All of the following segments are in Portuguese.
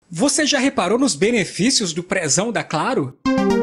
Você já reparou nos benefícios do Prezão da Claro?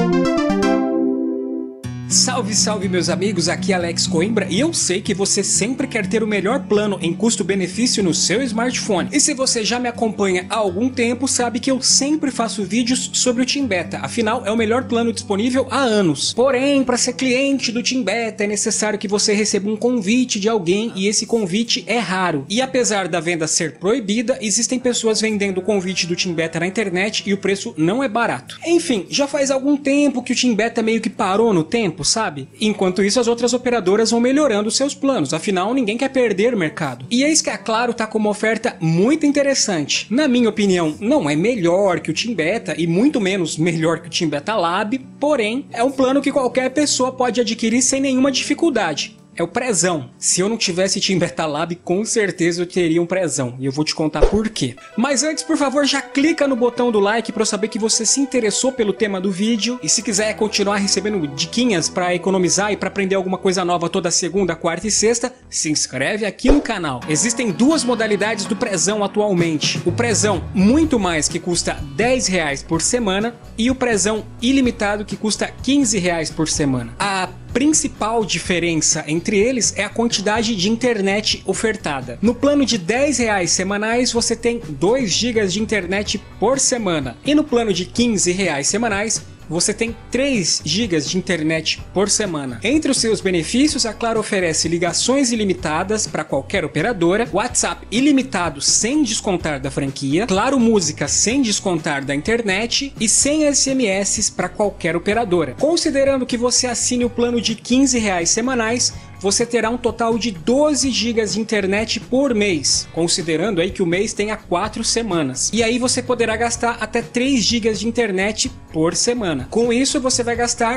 Salve, salve meus amigos, aqui é Alex Coimbra e eu sei que você sempre quer ter o melhor plano em custo-benefício no seu smartphone. E se você já me acompanha há algum tempo, sabe que eu sempre faço vídeos sobre o Team Beta, afinal é o melhor plano disponível há anos. Porém, para ser cliente do Team Beta é necessário que você receba um convite de alguém e esse convite é raro. E apesar da venda ser proibida, existem pessoas vendendo o convite do Team Beta na internet e o preço não é barato. Enfim, já faz algum tempo que o Team Beta meio que parou no tempo, sabe? Enquanto isso, as outras operadoras vão melhorando seus planos, afinal ninguém quer perder o mercado. E eis que a Claro tá com uma oferta muito interessante. Na minha opinião, não é melhor que o Team Beta e muito menos melhor que o Team Beta Lab, porém é um plano que qualquer pessoa pode adquirir sem nenhuma dificuldade. É o Prezão. Se eu não tivesse Team Beta Lab, com certeza eu teria um Prezão. E eu vou te contar por quê. Mas antes, por favor, já clica no botão do like para eu saber que você se interessou pelo tema do vídeo. E se quiser continuar recebendo diquinhas para economizar e para aprender alguma coisa nova toda segunda, quarta e sexta, se inscreve aqui no canal. Existem duas modalidades do Prezão atualmente. O Prezão muito mais, que custa R$10 por semana, e o Prezão ilimitado, que custa R$15 por semana. A principal diferença entre eles é a quantidade de internet ofertada. No plano de R$10 semanais você tem 2 GB de internet por semana, e no plano de R$15 semanais você tem 3 GB de internet por semana. Entre os seus benefícios, a Claro oferece ligações ilimitadas para qualquer operadora, WhatsApp ilimitado sem descontar da franquia, Claro Música sem descontar da internet e sem SMS para qualquer operadora. Considerando que você assine o plano de R$15 semanais, você terá um total de 12 GB de internet por mês, considerando aí que o mês tenha 4 semanas. E aí você poderá gastar até 3 GB de internet por semana. Com isso você vai gastar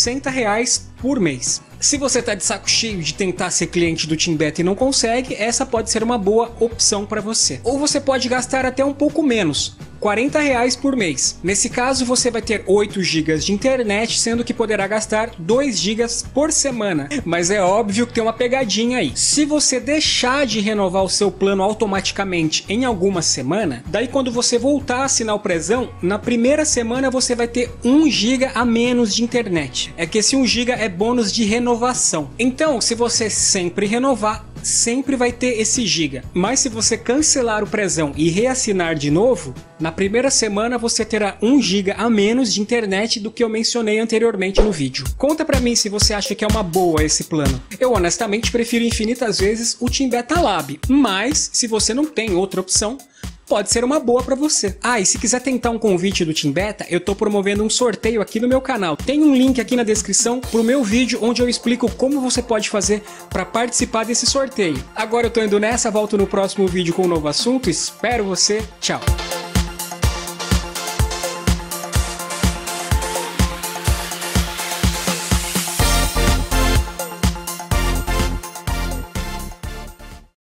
R$60 por mês. Se você tá de saco cheio de tentar ser cliente do Team Beta e não consegue, essa pode ser uma boa opção para você. Ou você pode gastar até um pouco menos, R$40 por mês. Nesse caso você vai ter 8 GB de internet, sendo que poderá gastar 2 GB por semana. Mas é óbvio que tem uma pegadinha aí. Se você deixar de renovar o seu plano automaticamente em alguma semana, daí quando você voltar a assinar o Prezão, na primeira semana você vai ter 1 GB a menos de internet. É que esse 1 GB é bônus de renovação. Então, se você sempre renovar, sempre vai ter esse giga. Mas se você cancelar o Prezão e reassinar de novo, na primeira semana você terá 1 GB a menos de internet do que eu mencionei anteriormente no vídeo. Conta pra mim se você acha que é uma boa esse plano. Eu honestamente prefiro infinitas vezes o Team Beta Lab, mas se você não tem outra opção, pode ser uma boa para você. Ah, e se quiser tentar um convite do Team Beta, eu tô promovendo um sorteio aqui no meu canal. Tem um link aqui na descrição pro meu vídeo onde eu explico como você pode fazer para participar desse sorteio. Agora eu tô indo nessa, volto no próximo vídeo com um novo assunto. Espero você. Tchau.